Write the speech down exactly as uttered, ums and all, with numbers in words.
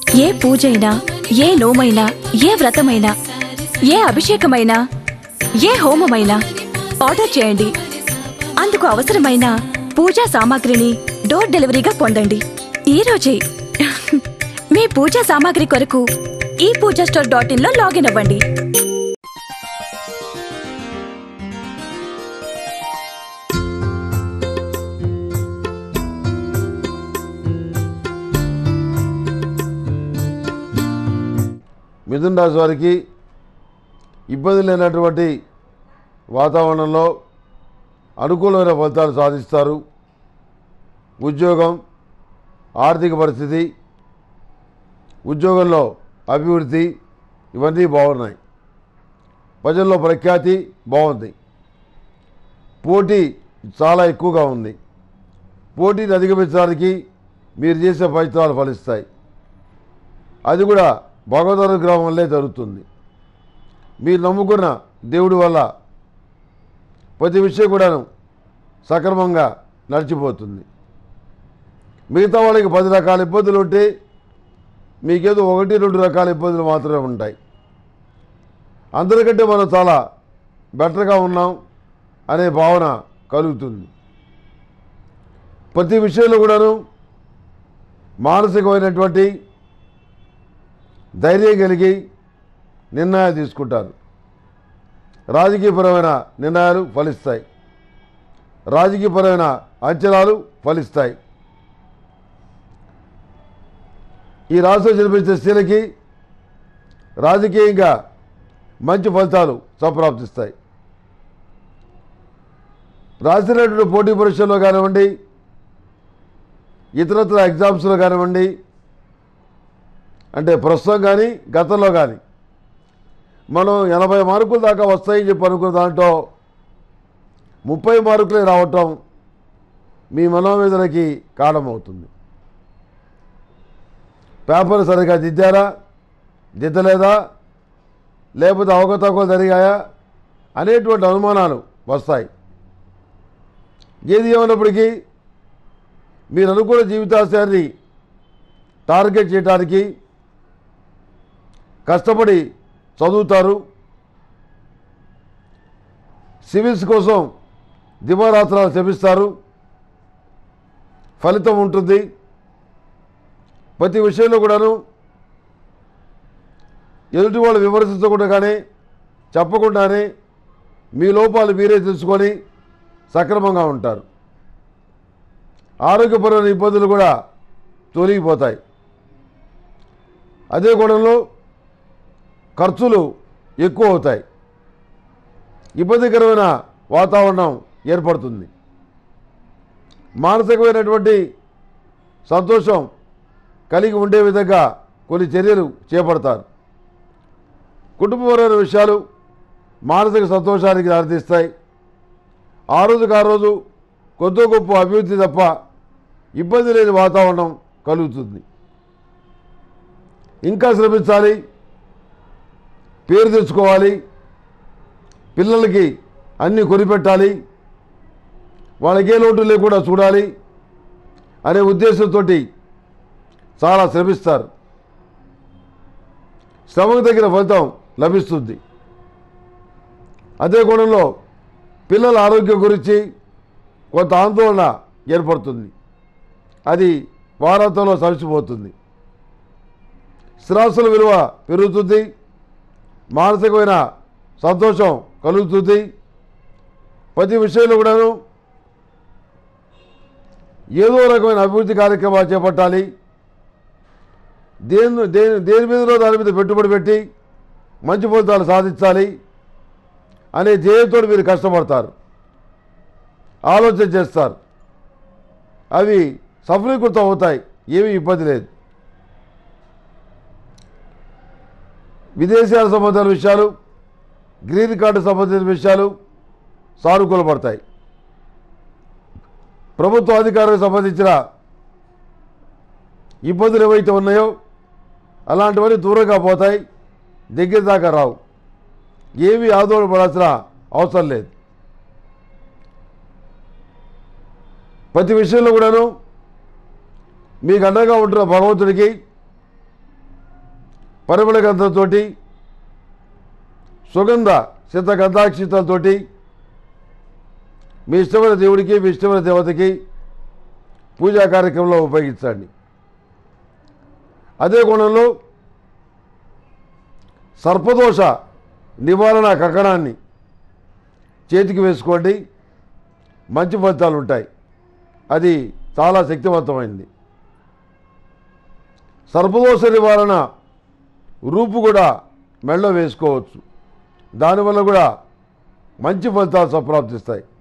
ఏ పూజైనా, ఏ నోమైనా, ఏ వ్రతమైనా, ఏ అభిషేకమైనా, ఏ హోమమైనా ఆర్డర్ చేయండి. అందుకు అవసరమైన పూజా సామాగ్రిని డోర్ డెలివరీగా పొందండి ఈ రోజే. మీ పూజా సామాగ్రి కొరకు ఈ పూజా స్టోర్ డాట్ ఇన్ లో లాగిన్ అవ్వండి. మిథున రాశి వారికి ఇబ్బంది లేనటువంటి వాతావరణంలో అనుకూలమైన ఫలితాలు సాధిస్తారు. ఉద్యోగం, ఆర్థిక పరిస్థితి, ఉద్యోగంలో అభివృద్ధి ఇవన్నీ బాగున్నాయి. ప్రజల్లో ప్రఖ్యాతి బాగుంది. పోటీ చాలా ఎక్కువగా ఉంది. పోటీని అధిగమించడానికి మీరు చేసే ప్రయత్నాలు ఫలిస్తాయి. అది కూడా భగవద్ అనుగ్రహం వల్లే జరుగుతుంది. మీరు నమ్ముకున్న దేవుడి వల్ల ప్రతి విషయం కూడాను సక్రమంగా నడిచిపోతుంది. మిగతా వాళ్ళకి పది రకాల ఇబ్బందులు ఉంటే మీకేదో ఒకటి రెండు రకాల ఇబ్బందులు మాత్రమే ఉంటాయి. అందరికంటే మనం చాలా బెటర్గా ఉన్నాం అనే భావన కలుగుతుంది. ప్రతి విషయంలో కూడాను మానసికమైనటువంటి ధైర్యం కలిగి నిర్ణయాలు తీసుకుంటారు. రాజకీయపరమైన నిర్ణయాలు ఫలిస్తాయి. రాజకీయపరమైన అంచనాలు ఫలిస్తాయి. ఈ రాశిలో జన్మించే స్త్రీలకి రాజకీయంగా మంచి ఫలితాలు సంప్రాప్తిస్తాయి. రాసినటువంటి పోటీ పరీక్షల్లో కానివ్వండి, ఇతరత్ర ఎగ్జామ్స్లో కానివ్వండి, అంటే ప్రస్తుతం కానీ గతంలో కానీ మనం ఎనభై మార్కుల దాకా వస్తాయని చెప్పి అనుకున్న దాంట్లో ముప్పై మార్కులే రావటం మీ మనోవేదనకి కారణమవుతుంది. పేపర్ సరిగా దిద్దారా, దిద్దలేదా, లేకపోతే అవకతవకలు జరిగాయా అనేటువంటి అనుమానాలు వస్తాయి. ఏది ఏమైనప్పటికీ మీరు అనుకున్న జీవితాశయాన్ని టార్గెట్ చేయడానికి కష్టపడి చదువుతారు. సివిల్స్ కోసం దివారాత్రాలు శ్రమిస్తారు. ఫలితం ఉంటుంది. ప్రతి విషయంలో కూడాను ఎదుటి వాళ్ళు విమర్శించకుండానే చెప్పకుండానే మీ లోపాలు మీరే తెలుసుకొని సక్రమంగా ఉంటారు. ఆరోగ్యపరమైన ఇబ్బందులు కూడా తొలగిపోతాయి. అదే కోణంలో ఖర్చులు ఎక్కువ అవుతాయి. ఇబ్బందికరమైన వాతావరణం ఏర్పడుతుంది. మానసికమైనటువంటి సంతోషం కలిగి ఉండే విధంగా కొన్ని చర్యలు చేపడతారు. కుటుంబపరమైన విషయాలు మానసిక సంతోషానికి దారితీస్తాయి. ఆ రోజుకు ఆ రోజు కొద్ది గొప్ప అభివృద్ధి తప్ప ఇబ్బంది లేని వాతావరణం కలుగుతుంది. ఇంకా శ్రమించాలి, పేరు తెచ్చుకోవాలి, పిల్లలకి అన్నీ కొనిపెట్టాలి, వాళ్ళకే లోటు లేకుండా చూడాలి అనే ఉద్దేశంతో చాలా శ్రమిస్తారు. శ్రమకు తగిన ఫలితం లభిస్తుంది. అదే కోణంలో పిల్లల ఆరోగ్యం గురించి కొంత ఆందోళన ఏర్పడుతుంది. అది వారాంతంలో సమసిపోతుంది. స్థిరాస్తుల విలువ పెరుగుతుంది. మానసికమైన సంతోషం కలుగుతుంది. ప్రతి విషయంలో కూడాను ఏదో రకమైన అభివృద్ధి కార్యక్రమాలు చేపట్టాలి. దేని దేని దేని మీదనో దాని మీద పెట్టుబడి పెట్టి మంచి ఫలితాలు సాధించాలి అనే ధ్యేయంతో మీరు కష్టపడతారు, ఆలోచన చేస్తారు. అవి సఫలీకృతం అవుతాయి. ఏమీ ఇబ్బంది లేదు. విదేశాల సంబంధించిన విషయాలు, గ్రీన్ కార్డు సంబంధించిన విషయాలు సానుకూలపడతాయి. ప్రభుత్వ అధికారులకు సంబంధించిన ఇబ్బందులు ఏవైతే ఉన్నాయో అలాంటివన్నీ దూరంగా పోతాయి, దగ్గర దాకా రావు. ఏమీ ఆందోళన పడాల్సిన అవసరం లేదు. ప్రతి విషయంలో కూడాను మీకు అండగా ఉంటున్న భగవంతుడికి పరిమళ గంధంతో, సుగంధ సిద్ధ గంధాక్షితలతోటి మీ ఇష్టమైన దేవుడికి మీ ఇష్టమైన దేవతకి పూజా కార్యక్రమంలో ఉపయోగించండి. అదే కోణంలో సర్పదోష నివారణ కంకణాన్ని చేతికి వేసుకోండి, మంచి ఫలితాలు ఉంటాయి. అది చాలా శక్తివంతమైంది. సర్పదోష నివారణ రూపు కూడా మెడలో వేసుకోవచ్చు. దానివల్ల కూడా మంచి ఫలితాలు సంప్రాప్తిస్తాయి.